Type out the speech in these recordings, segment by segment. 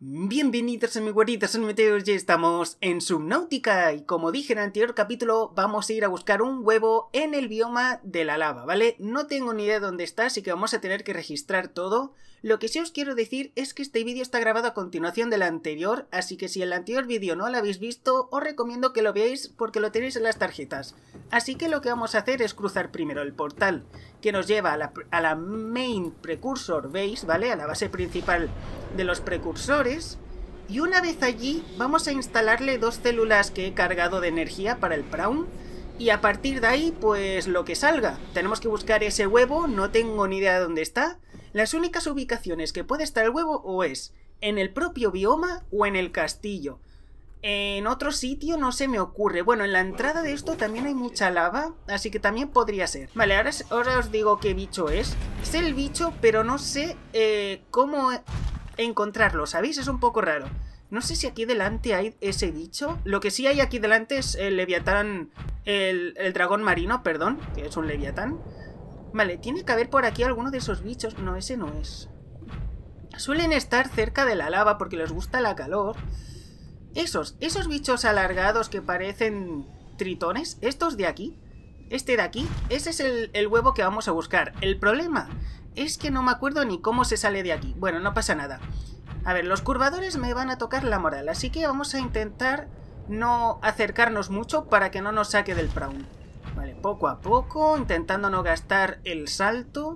Bienvenidos a mi guarditas meteos, ya estamos en Subnautica y como dije en el anterior capítulo vamos a ir a buscar un huevo en el bioma de la lava, ¿vale? No tengo ni idea de dónde está, así que vamos a tener que registrar todo. Lo que sí os quiero decir es que este vídeo está grabado a continuación del anterior, así que si el anterior vídeo no lo habéis visto, os recomiendo que lo veáis porque lo tenéis en las tarjetas. Así que lo que vamos a hacer es cruzar primero el portal que nos lleva a la main precursor base, ¿vale? A la base principal de los precursores. Y una vez allí vamos a instalarle 2 células que he cargado de energía para el Prawn. Y a partir de ahí, pues lo que salga. Tenemos que buscar ese huevo, no tengo ni idea de dónde está. Las únicas ubicaciones que puede estar el huevo o es en el propio bioma o en el castillo. En otro sitio no se me ocurre. Bueno, en la entrada de esto también hay mucha lava, así que también podría ser. Vale, ahora os digo qué bicho es. Sé el bicho, pero no sé cómo encontrarlo, ¿sabéis? Es un poco raro. No sé si aquí delante hay ese bicho. Lo que sí hay aquí delante es el leviatán, el dragón marino, perdón, que es un leviatán. Vale, tiene que haber por aquí alguno de esos bichos. No, ese no es. Suelen estar cerca de la lava porque les gusta la calor. Esos bichos alargados que parecen tritones, estos de aquí, este de aquí, ese es el huevo que vamos a buscar. El problema es que no me acuerdo ni cómo se sale de aquí. Bueno, no pasa nada. A ver, los curvadores me van a tocar la moral, así que vamos a intentar no acercarnos mucho para que no nos saque del Prawn. Vale, poco a poco, intentando no gastar el salto.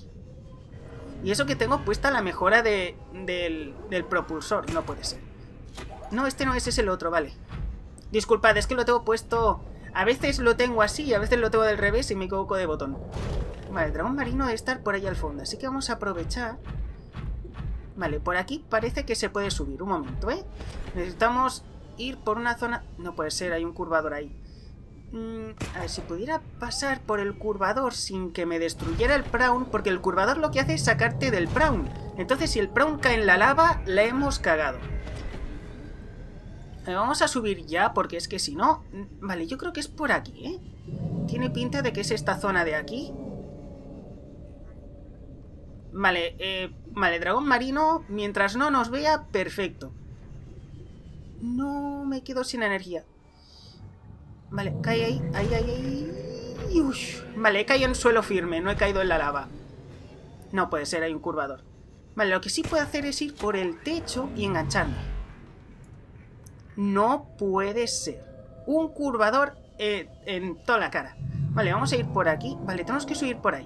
Y eso que tengo puesta la mejora del propulsor, no puede ser. No, este no es, es el otro, vale. Disculpad, es que lo tengo puesto... A veces lo tengo así y a veces lo tengo del revés y me equivoco de botón. Vale, el dragón marino debe estar por ahí al fondo, así que vamos a aprovechar. Vale, por aquí parece que se puede subir. Un momento, ¿eh? Necesitamos ir por una zona... No puede ser, hay un curvador ahí. A ver, si pudiera pasar por el curvador sin que me destruyera el Prawn, porque el curvador lo que hace es sacarte del Prawn. Entonces si el Prawn cae en la lava, la hemos cagado. Vamos a subir ya, porque es que si no... Vale, yo creo que es por aquí, ¿eh? Tiene pinta de que es esta zona de aquí. Vale, vale, dragón marino, mientras no nos vea, perfecto. No me quedo sin energía. Vale, cae ahí, ahí. Ush. Vale, he caído en suelo firme, no he caído en la lava. No puede ser, hay un curvador. Vale, lo que sí puedo hacer es ir por el techo y engancharme. No puede ser. Un curvador en toda la cara. Vale, vamos a ir por aquí. Vale, tenemos que subir por ahí.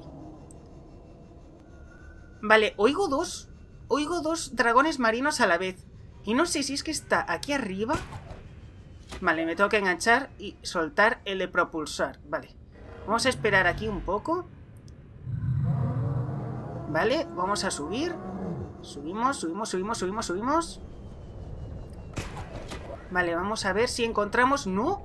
Vale, oigo dos dragones marinos a la vez. Y no sé si es que está aquí arriba. Vale, me tengo que enganchar y soltar el de propulsar. Vale, vamos a esperar aquí un poco. Vale, vamos a subir. Subimos. Vale, vamos a ver si encontramos... ¡No!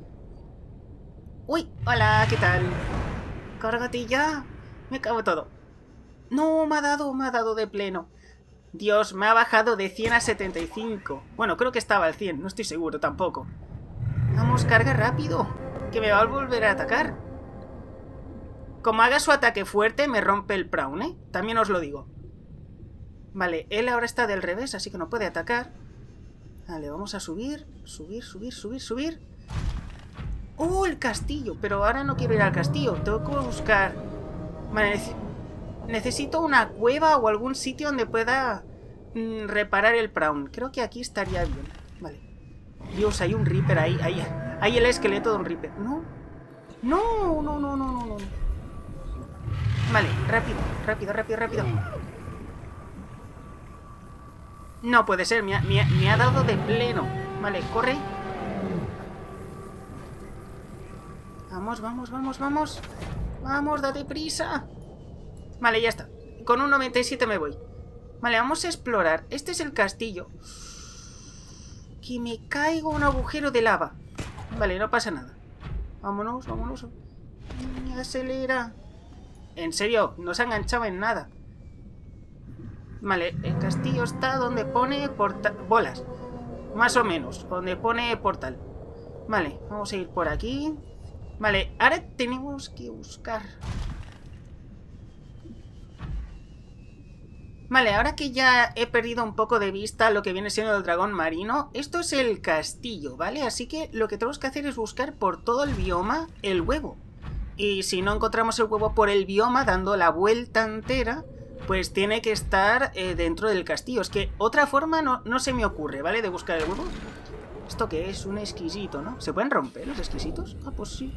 ¡Uy! Hola, ¿qué tal? Cárgate ya. Me cago todo. No, me ha dado de pleno. Dios, me ha bajado de 100 a 75. Bueno, creo que estaba al 100, no estoy seguro tampoco. Vamos, carga rápido, que me va a volver a atacar. Como haga su ataque fuerte, me rompe el Prawn, ¿eh? También os lo digo. Vale, él ahora está del revés, así que no puede atacar. Vale, vamos a subir. ¡Oh, el castillo! Pero ahora no quiero ir al castillo, tengo que buscar... Vale, necesito una cueva o algún sitio donde pueda reparar el Prawn. Creo que aquí estaría bien. Vale. Dios, hay un Reaper ahí. Hay el esqueleto de un Reaper. No. Vale, rápido. No puede ser, me ha dado de pleno. Vale, corre. Vamos. Vamos, date prisa. Vale, ya está. Con un 97 me voy. Vale, vamos a explorar. Este es el castillo. Que me caigo en un agujero de lava. Vale, no pasa nada. Vámonos. Acelera. En serio, no se enganchaba en nada. Vale, el castillo está donde pone portal... Bolas. Más o menos, donde pone portal. Vale, vamos a ir por aquí. Vale, ahora tenemos que buscar... Vale, ahora que ya he perdido un poco de vista lo que viene siendo el dragón marino, esto es el castillo, ¿vale? Así que lo que tenemos que hacer es buscar por todo el bioma el huevo. Y si no encontramos el huevo por el bioma, dando la vuelta entera, pues tiene que estar dentro del castillo. Es que otra forma no se me ocurre, ¿vale? De buscar el huevo. ¿Esto qué es? Un exquisito, ¿no? ¿Se pueden romper los exquisitos? Ah, pues sí.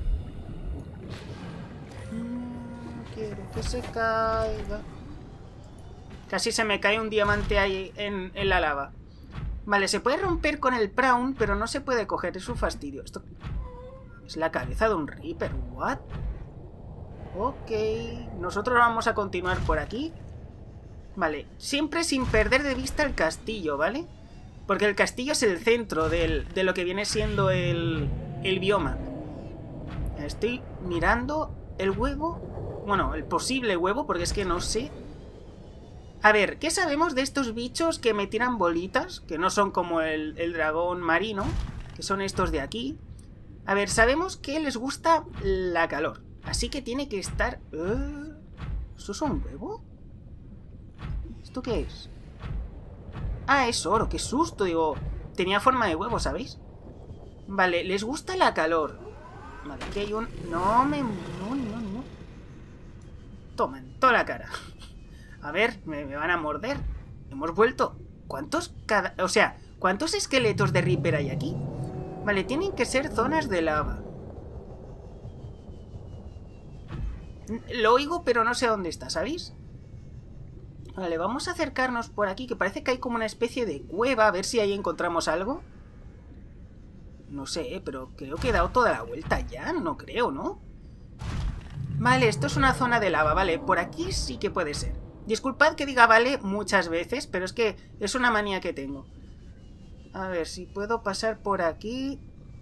Quiero que se caiga. Casi se me cae un diamante ahí en la lava. Vale, se puede romper con el prawn, pero no se puede coger. Es un fastidio. Esto es la cabeza de un Reaper. ¿What? Ok. Nosotros vamos a continuar por aquí. Vale. Siempre sin perder de vista el castillo, ¿vale? Porque el castillo es el centro de lo que viene siendo el bioma. Estoy mirando el huevo. Bueno, el posible huevo, porque es que no sé. A ver, ¿qué sabemos de estos bichos que me tiran bolitas? Que no son como el dragón marino, que son estos de aquí. A ver, sabemos que les gusta la calor. Así que tiene que estar... ¿Esto es un huevo? ¿Esto qué es? Ah, es oro, qué susto, digo. Tenía forma de huevo, ¿sabéis? Vale, les gusta la calor. Vale, aquí hay un... No. Toma, en toda la cara. A ver, me van a morder. Hemos vuelto... ¿Cuántos o sea, ¿cuántos esqueletos de Reaper hay aquí? Vale, tienen que ser zonas de lava. Lo oigo, pero no sé dónde está, ¿sabéis? Vale, vamos a acercarnos por aquí, que parece que hay como una especie de cueva. A ver si ahí encontramos algo. No sé, pero creo que he dado toda la vuelta ya. No creo, ¿no? Vale, esto es una zona de lava. Vale, por aquí sí que puede ser. Disculpad que diga vale muchas veces, pero es que es una manía que tengo. A ver si puedo pasar por aquí.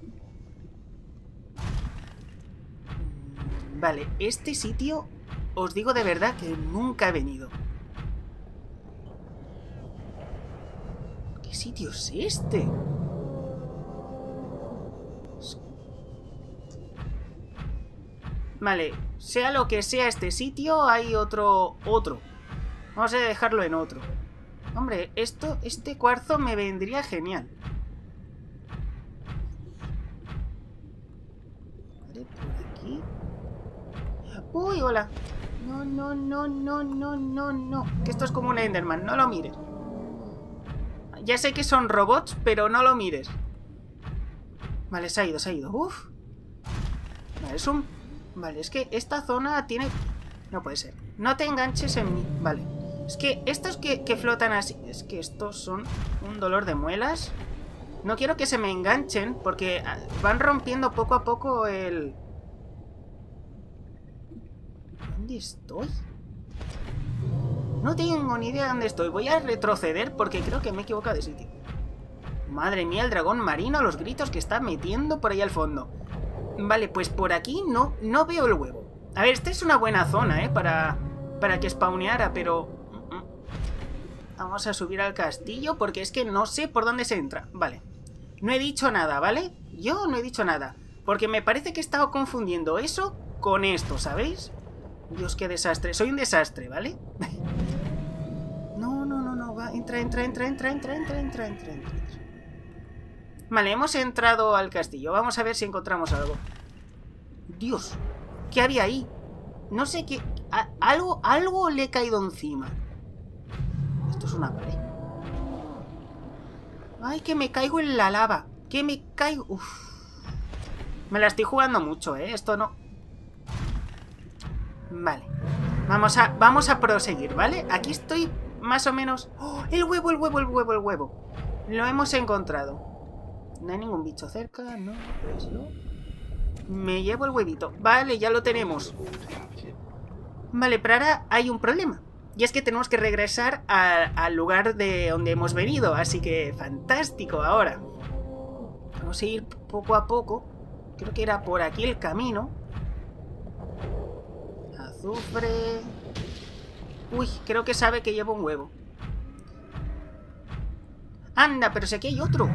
Vale, este sitio os digo de verdad que nunca he venido. ¿Qué sitio es este? Vale, sea lo que sea este sitio, hay otro. Vamos a dejarlo en otro. Hombre, este cuarzo me vendría genial. Vale, por aquí. Uy, hola. No. Que esto es como un Enderman, no lo mires. Ya sé que son robots, pero no lo mires. Vale, se ha ido. Uf. Vale, es un... Vale, es que esta zona tiene... No puede ser. No te enganches en mí. Vale. Es que estos que flotan así... Es que estos son un dolor de muelas. No quiero que se me enganchen porque van rompiendo poco a poco el... ¿Dónde estoy? No tengo ni idea de dónde estoy. Voy a retroceder porque creo que me he equivocado de sitio. Madre mía, el dragón marino, los gritos que está metiendo por ahí al fondo. Vale, pues por aquí no veo el huevo. A ver, esta es una buena zona, para que spawneara, pero... Vamos a subir al castillo porque es que no sé por dónde se entra. Vale. No he dicho nada, ¿vale? Yo no he dicho nada. Porque me parece que he estado confundiendo eso con esto, ¿sabéis? Dios, qué desastre. Soy un desastre, ¿vale? No. Va, entra. Vale, hemos entrado al castillo. Vamos a ver si encontramos algo. Dios, ¿qué había ahí? No sé qué... Algo le he caído encima. Esto es una pared. Ay, que me caigo en la lava. Que me caigo... Uf. Me la estoy jugando mucho, Esto no... Vale. Vamos a proseguir, ¿vale? Aquí estoy más o menos... ¡Oh! El huevo. Lo hemos encontrado. No hay ningún bicho cerca, ¿no? Pues no. Me llevo el huevito. Vale, ya lo tenemos. Vale, pero ahora hay un problema. Y es que tenemos que regresar al lugar de donde hemos venido. Así que fantástico ahora. Vamos a ir poco a poco. Creo que era por aquí el camino. Azufre. Uy, creo que sabe que llevo un huevo. Anda, pero si aquí hay otro.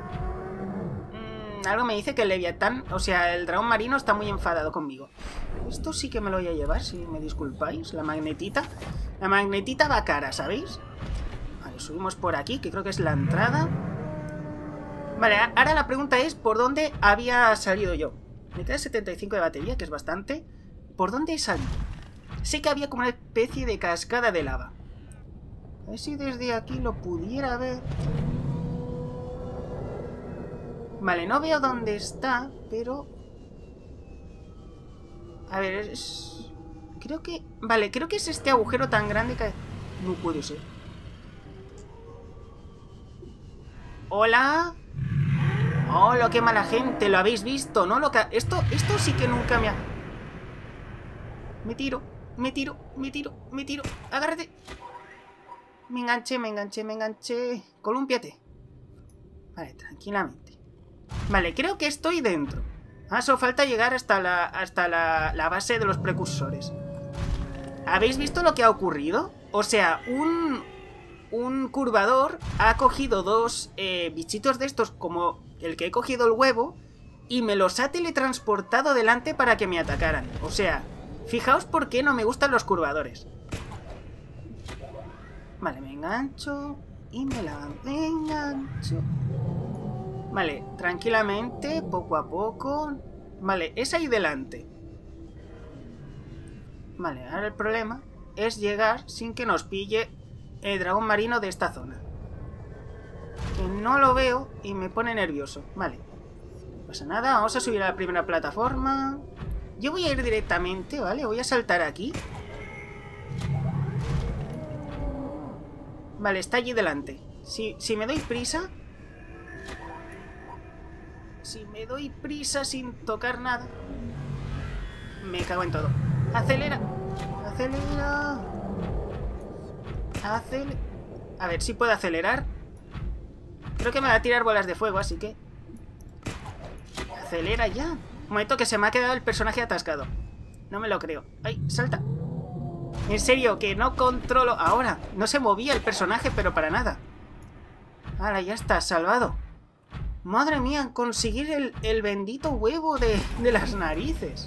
Algo me dice que el Leviatán, o sea, el dragón marino está muy enfadado conmigo. Esto sí que me lo voy a llevar, si me disculpáis. La magnetita. La magnetita va cara, ¿sabéis? Vale, subimos por aquí, que creo que es la entrada. Vale, ahora la pregunta es ¿por dónde había salido yo? Me queda 75 de batería, que es bastante. ¿Por dónde he salido? Sé que había como una especie de cascada de lava. A ver si desde aquí lo pudiera ver. Vale, no veo dónde está, pero... A ver, es... Creo que... Vale, creo que es este agujero tan grande que... No puede ser. ¿Hola? ¡Hola, qué mala gente! ¿Lo habéis visto? ¿No? Esto sí que nunca me ha... Me tiro. ¡Agárrate! Me enganché. Colúmpiate. Vale, tranquilamente. Vale, creo que estoy dentro. Solo falta llegar hasta la base de los precursores. ¿Habéis visto lo que ha ocurrido? O sea, un curvador ha cogido dos bichitos de estos, como el que he cogido el huevo, y me los ha teletransportado delante para que me atacaran. O sea, fijaos por qué no me gustan los curvadores. Vale, me engancho y me la engancho. Vale, tranquilamente, poco a poco. Vale, es ahí delante. Vale, ahora el problema es llegar sin que nos pille el dragón marino de esta zona. Que no lo veo y me pone nervioso. Vale, no pasa nada, vamos a subir a la primera plataforma. Yo voy a ir directamente, ¿vale? Voy a saltar aquí. Vale, está allí delante. Si me doy prisa... Si me doy prisa sin tocar nada... Me cago en todo. Acelera. A ver si puedo acelerar. Creo que me va a tirar bolas de fuego, así que... Acelera ya. Un momento que se me ha quedado el personaje atascado. No me lo creo. ¡Ay, salta! En serio, que no controlo... Ahora, no se movía el personaje, pero para nada. Ahora ya está, salvado. Madre mía, conseguir el bendito huevo de las narices.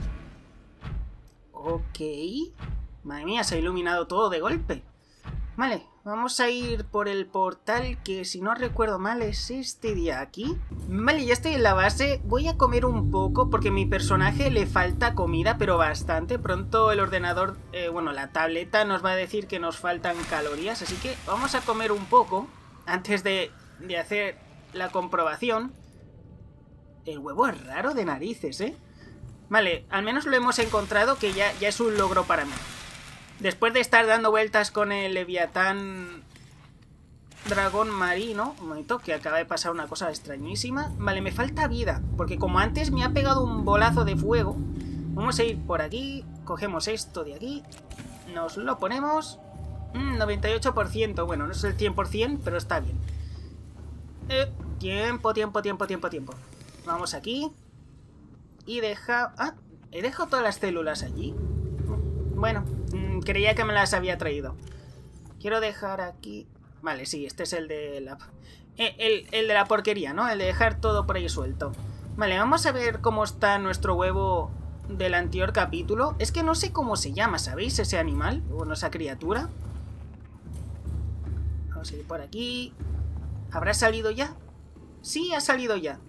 Ok. Madre mía, se ha iluminado todo de golpe. Vale, vamos a ir por el portal que, si no recuerdo mal, es este de aquí. Vale, ya estoy en la base. Voy a comer un poco porque a mi personaje le falta comida, pero bastante. Pronto el ordenador, bueno, la tableta nos va a decir que nos faltan calorías. Así que vamos a comer un poco antes de hacer la comprobación. El huevo es raro de narices, ¿eh? Vale, al menos lo hemos encontrado, que ya es un logro para mí. Después de estar dando vueltas con el Leviatán dragón marino... Un momento, que acaba de pasar una cosa extrañísima. Vale, me falta vida, porque como antes me ha pegado un bolazo de fuego. Vamos a ir por aquí, cogemos esto de aquí, nos lo ponemos... 98%, bueno, no es el 100%, pero está bien. Tiempo. Vamos aquí. Y deja... he dejado todas las células allí. Bueno, creía que me las había traído. Quiero dejar aquí... Vale, sí, este es el de la... el de la porquería, ¿no? El de dejar todo por ahí suelto. Vale, vamos a ver cómo está nuestro huevo del anterior capítulo. Es que no sé cómo se llama, ¿sabéis? Ese animal, bueno, esa criatura. Vamos a ir por aquí. ¿Habrá salido ya? Sí, ha salido ya.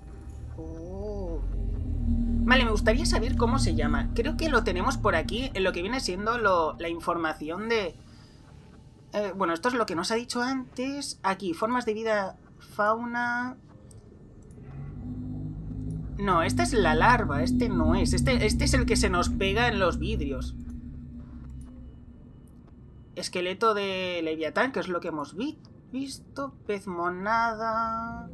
Vale, me gustaría saber cómo se llama. Creo que lo tenemos por aquí, en lo que viene siendo la información de... bueno, esto es lo que nos ha dicho antes. Aquí, formas de vida, fauna... No, esta es la larva, este no es. Este es el que se nos pega en los vidrios. Esqueleto de Leviatán, que es lo que hemos visto. Pez monada...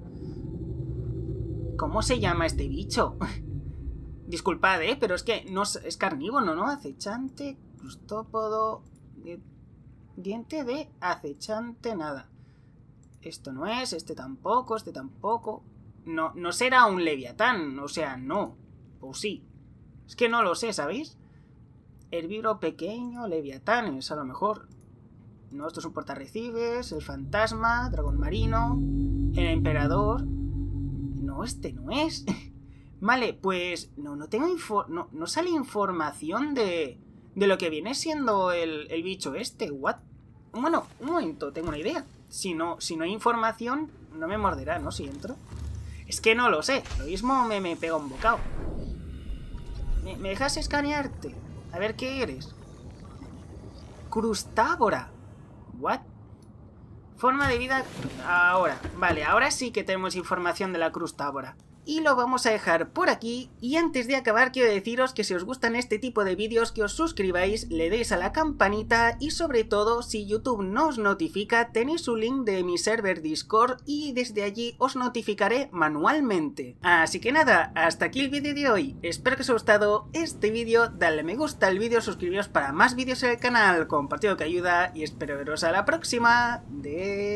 ¿Cómo se llama este bicho? Disculpad, pero es que no es carnívoro, ¿no? Acechante, crustópodo, diente de acechante, nada. Esto no es, este tampoco. No será un leviatán, o sea, no. O sí. Es que no lo sé, ¿sabéis? Herbívoro pequeño, leviatanes, a lo mejor. No, esto es un portarrecibes, el fantasma, dragón marino, el emperador. No, este no es. Vale, pues no tengo no sale información de lo que viene siendo el bicho este. ¿What? Bueno, un momento, tengo una idea. Si no hay información, no me morderá, ¿no? Si entro. Es que no lo sé. Lo mismo me pega un bocado. ¿Me dejas escanearte? A ver qué eres. Crustávora. ¿What? Forma de vida ahora. Vale, ahora sí que tenemos información de la crustávora. Y lo vamos a dejar por aquí. Y antes de acabar quiero deciros que si os gustan este tipo de vídeos que os suscribáis, le deis a la campanita y sobre todo si YouTube no os notifica tenéis un link de mi server Discord y desde allí os notificaré manualmente. Así que nada, hasta aquí el vídeo de hoy. Espero que os haya gustado este vídeo, dale me gusta al vídeo, suscribiros para más vídeos en el canal, compartido que ayuda y espero veros a la próxima.